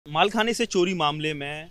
मालखाने से चोरी मामले में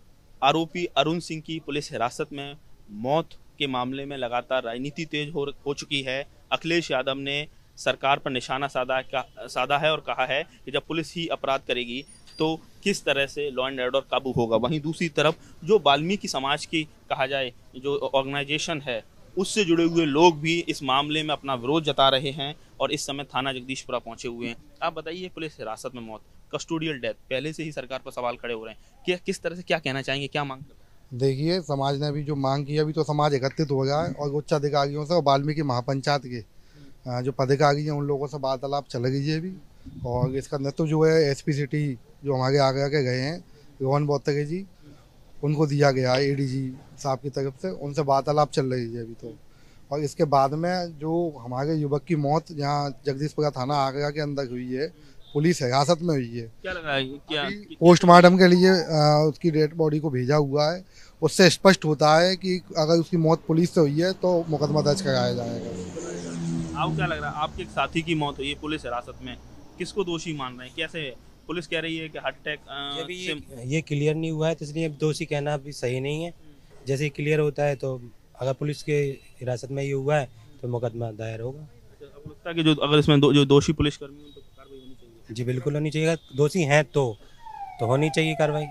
आरोपी अरुण सिंह की पुलिस हिरासत में मौत के मामले में लगातार राजनीति तेज हो चुकी है। अखिलेश यादव ने सरकार पर निशाना साधा है और कहा है कि जब पुलिस ही अपराध करेगी तो किस तरह से लॉ एंड ऑर्डर काबू होगा। वहीं दूसरी तरफ जो वाल्मीकि समाज की कहा जाए जो ऑर्गेनाइजेशन है उससे जुड़े हुए लोग भी इस मामले में अपना विरोध जता रहे हैं और इस समय थाना जगदीशपुरा पहुंचे हुए हैं। आप बताइए, पुलिस हिरासत में मौत, कस्टोडियल डेथ, पहले से ही सरकार पर सवाल खड़े हो रहे हैं कि किस तरह से क्या कहना चाहेंगे, क्या मांग करते हैं? देखिए, समाज ने अभी जो मांग की, अभी तो समाज एकत्रित हो गया है और उच्च अधिकारियों से और वाल्मीकि महापंचायत के जो पदाधिकारी हैं उन लोगों से वार्तालाप चल रही है अभी। और इसका नेतृत्व जो है एसपी सिटी जो हमारे आगरा के गए हैं रोहन बोत्तगे जी, उनको दिया गया है एडीजी साहब की तरफ से, उनसे वार्तालाप चल रही है अभी तो। और इसके बाद में जो हमारे युवक की मौत यहाँ जगदीशपुरा थाना आगरा के अंदर हुई है, पुलिस हिरासत में हुई है। क्या लग रहा है, क्या पोस्टमार्टम के लिए उसकी डेड बॉडी को भेजा हुआ है। उससे स्पष्ट होता है कि अगर उसकी मौत पुलिस से हुई है तो मुकदमा दर्ज कराया जाएगा। आपको क्या लग रहा है, आपके एक साथी की मौत हुई है पुलिस हिरासत में, किसको दोषी मान रहे हैं? कैसे पुलिस कह रही है कि हार्ट अटैक ये क्लियर नहीं हुआ है तो इसलिए दोषी कहना भी सही नहीं है। जैसे क्लियर होता है तो अगर पुलिस के हिरासत में ये हुआ है तो मुकदमा दायर होगा। अब लगता है कि जो अगर इसमें जो दोषी पुलिसकर्मी उन पर कार्रवाई होनी चाहिए। जी बिल्कुल होनी चाहिए, दोषी हैं तो होनी चाहिए कार्रवाई।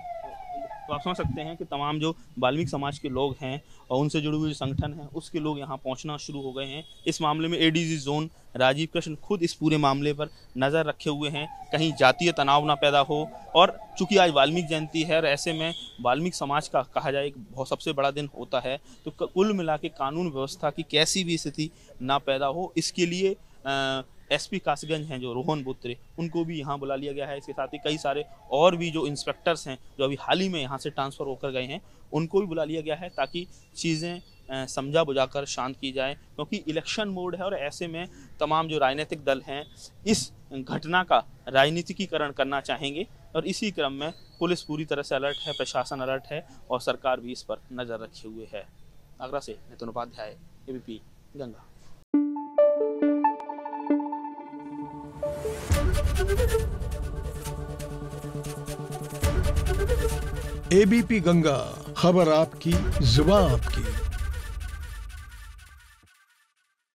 तो आप समझ सकते हैं कि तमाम जो वाल्मीकि समाज के लोग हैं और उनसे जुड़े हुए संगठन हैं उसके लोग यहाँ पहुँचना शुरू हो गए हैं। इस मामले में एडीजी जोन राजीव कृष्ण खुद इस पूरे मामले पर नज़र रखे हुए हैं, कहीं जातीय तनाव ना पैदा हो। और चूंकि आज वाल्मीकि जयंती है और ऐसे में वाल्मीकि समाज का कहा जाए एक बहुत सबसे बड़ा दिन होता है, तो कुल मिला के कानून व्यवस्था की कैसी भी स्थिति ना पैदा हो, इसके लिए एसपी कासगंज हैं जो रोहन बोत्रे, उनको भी यहाँ बुला लिया गया है। इसके साथ ही कई सारे और भी जो इंस्पेक्टर्स हैं जो अभी हाल ही में यहाँ से ट्रांसफ़र होकर गए हैं उनको भी बुला लिया गया है ताकि चीज़ें समझा बुझाकर शांत की जाए, क्योंकि इलेक्शन मोड है और ऐसे में तमाम जो राजनीतिक दल हैं इस घटना का राजनीतिकीकरण करना चाहेंगे। और इसी क्रम में पुलिस पूरी तरह से अलर्ट है, प्रशासन अलर्ट है और सरकार भी इस पर नज़र रखे हुए है। आगरा से नितिन उपाध्याय, एबीपी गंगा। एबीपी गंगा, खबर आपकी, जुबान आपकी।